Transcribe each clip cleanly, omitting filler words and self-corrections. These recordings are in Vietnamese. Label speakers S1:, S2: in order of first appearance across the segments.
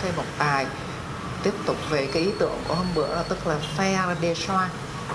S1: thêm một bài tiếp tục về cái ý tưởng của hôm bữa, là tức là faire des choix,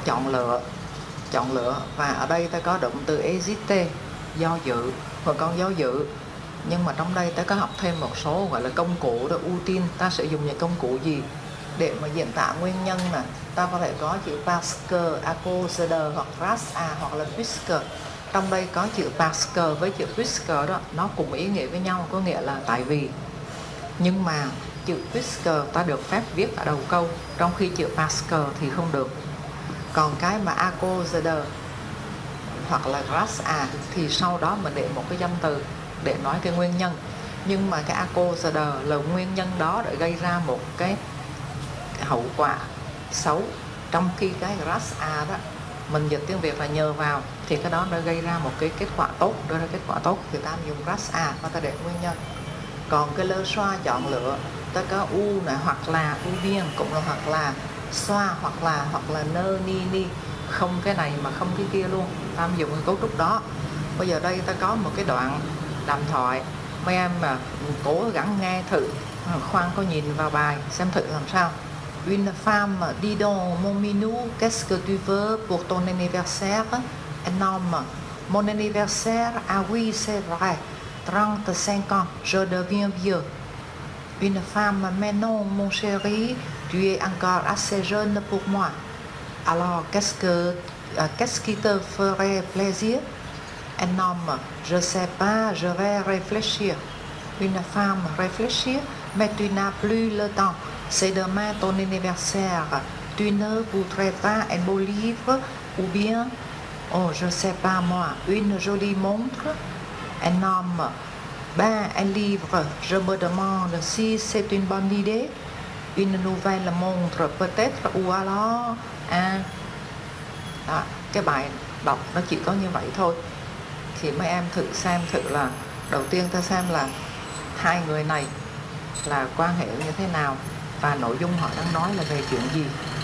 S1: chọn lựa. Và ở đây ta có động từ hésiter, do dự, và con do dự. Nhưng mà trong đây ta có học thêm một số gọi là công cụ đó, ưu tiên. Ta sử dụng những công cụ gì để mà diễn tả nguyên nhân nè? Ta có thể có chữ parce que, à cause de, hoặc grâce à, hoặc là puisque. Trong đây có chữ parce que với chữ puisque đó, nó cùng ý nghĩa với nhau, có nghĩa là tại vì. Nhưng mà chữ puisque ta được phép viết ở đầu câu, trong khi chữ parce que thì không được. Còn cái mà à cause de hoặc là grâce à thì sau đó mình để một cái danh từ để nói cái nguyên nhân. Nhưng mà cái à cause de là nguyên nhân đó để gây ra một cái hậu quả xấu, trong khi cái grâce à đó mình dịch tiếng Việt là nhờ vào, thì cái đó đã gây ra một cái kết quả tốt, đưa ra kết quả tốt, thì ta dùng grâce à và ta để nguyên nhân. Còn cái le choix, chọn lựa, ta có u này, hoặc là u bien cũng là hoặc là, xoa hoặc là nơ ni ni, không cái này mà không cái kia luôn, ta dùng cái cấu trúc đó. Bây giờ đây ta có một cái đoạn đàm thoại, mấy em mà cố gắng nghe thử, khoan có nhìn vào bài xem thử làm sao. Une femme, dis donc mon minou, qu'est-ce que tu veux pour ton anniversaire? Un homme, mon anniversaire, ah oui c'est vrai, 35 ans, je deviens vieux. Une femme, mais non mon chéri, tu es encore assez jeune pour moi. Alors qu'est-ce qui te ferait plaisir? Un homme, je sais pas, je vais réfléchir. Une femme, réfléchir, mais tu n'as plus le temps. C'est demain ton anniversaire. Tu ne voudrais pas un beau livre ou bien, oh je sais pas moi, une jolie montre? Un homme, ben un livre, je me demande si c'est une bonne idée. Une nouvelle montre peut-être, ou alors đó, cái bài đọc nó chỉ có như vậy thôi. Thì mấy em thử xem thử là đầu tiên ta xem là hai người này là quan hệ như thế nào và nội dung họ đang nói là về chuyện gì.